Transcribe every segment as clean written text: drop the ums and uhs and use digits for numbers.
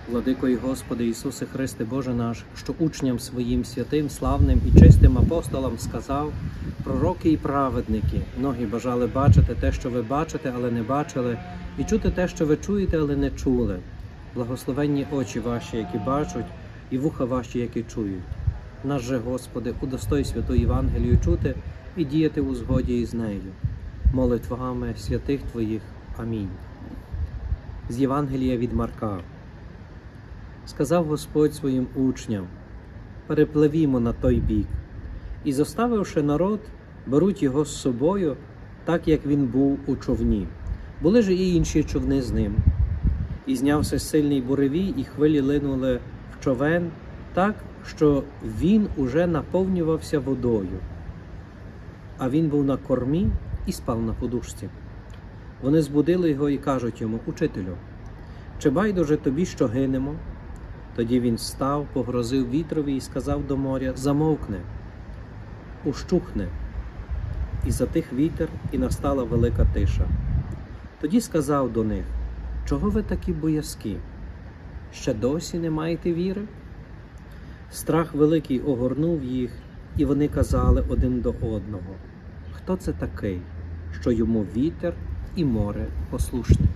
Владико і Господи Ісусе Христе, Боже наш, що учням своїм святим, славним і чистим апостолам сказав: пророки і праведники, многі бажали бачити те, що ви бачите, але не бачили, і чути те, що ви чуєте, але не чули. Благословенні очі ваші, які бачать, і вуха ваші, які чують. Наш же, Господи, удостой святу Євангелію чути і діяти у згоді із нею. Молитвами святих Твоїх. Амінь. З Євангелія від Марка. Сказав Господь своїм учням: перепливімо на той бік. І, зоставивши народ, беруть його з собою, так як він був у човні. Були ж і інші човни з ним. І знявся сильний буревій, і хвилі линули в човен, так, що він уже наповнювався водою. А він був на кормі і спав на подушці. Вони збудили його і кажуть йому: Учителю, чи байдуже тобі, що гинемо? Тоді він встав, погрозив вітрові і сказав до моря: замовкни, ущухни. І затих вітер, і настала велика тиша. Тоді сказав до них: чого ви такі боязкі? Ще досі не маєте віри? Страх великий огорнув їх, і вони казали один до одного: хто це такий, що йому вітер і море послушні?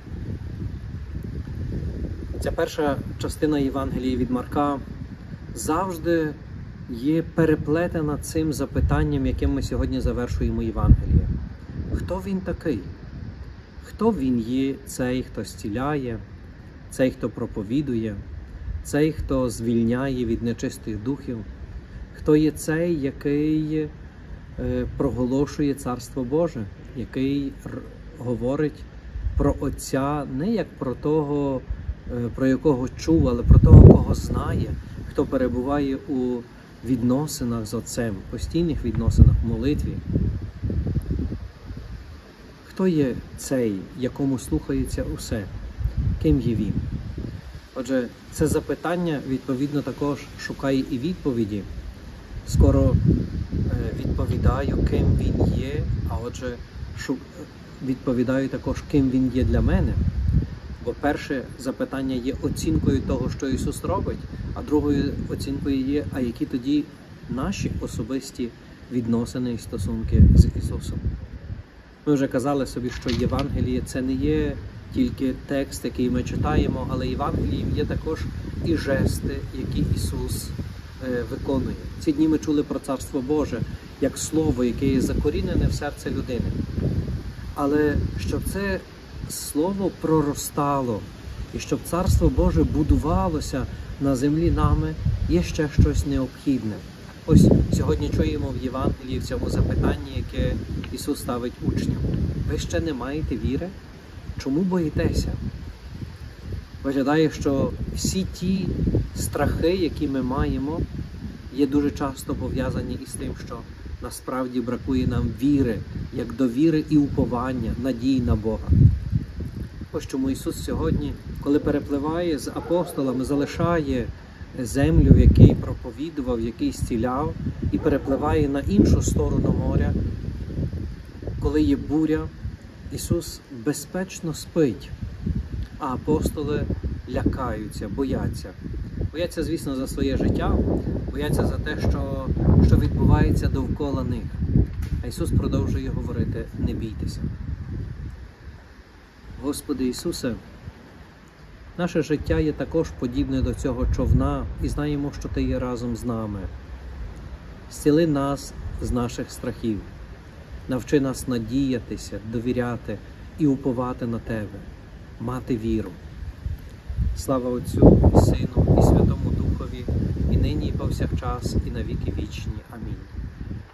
Ця перша частина Євангелії від Марка завжди є переплетена цим запитанням, яким ми сьогодні завершуємо Євангеліє. Хто він такий? Хто він є, цей, хто зціляє, цей, хто проповідує, цей, хто звільняє від нечистих духів? Хто є цей, який проголошує Царство Боже, який говорить про Отця не як про того, про якого чув, але про того, кого знає, хто перебуває у відносинах з Отцем, постійних відносинах, в молитві? Хто є цей, якому слухається усе? Ким є він? Отже, це запитання, відповідно, також шукає і відповіді. Скоро відповідаю, ким він є, а отже, відповідаю також, ким він є для мене. Бо перше запитання є оцінкою того, що Ісус робить, а другою оцінкою є, а які тоді наші особисті відносини і стосунки з Ісусом. Ми вже казали собі, що Євангеліє – це не є тільки текст, який ми читаємо, але Євангелієм є також і жести, які Ісус виконує. Ці дні ми чули про Царство Боже, як слово, яке є закорінене в серце людини. Але щоб це слово проростало, і щоб Царство Боже будувалося на землі нами, є ще щось необхідне. Ось сьогодні чуємо в Євангелії, в цьому запитанні, яке Ісус ставить учням: ви ще не маєте віри? Чому боїтеся? Виглядає, що всі ті страхи, які ми маємо, є дуже часто пов'язані із тим, що насправді бракує нам віри, як довіри і уповання, надії на Бога. Ось чому Ісус сьогодні, коли перепливає з апостолами, залишає землю, в якій проповідував, в якій зціляв, і перепливає на іншу сторону моря. Коли є буря, Ісус безпечно спить, а апостоли лякаються, бояться. Бояться, звісно, за своє життя, бояться за те, що відбувається довкола них. А Ісус продовжує говорити: не бійтеся. Господи Ісусе, наше життя є також подібне до цього човна, і знаємо, що Ти є разом з нами. Зціли нас з наших страхів. Навчи нас надіятися, довіряти і уповати на Тебе, мати віру. Слава Отцю і Сину і Святому Духові, і нині, і повсякчас, і на віки вічні. Амінь.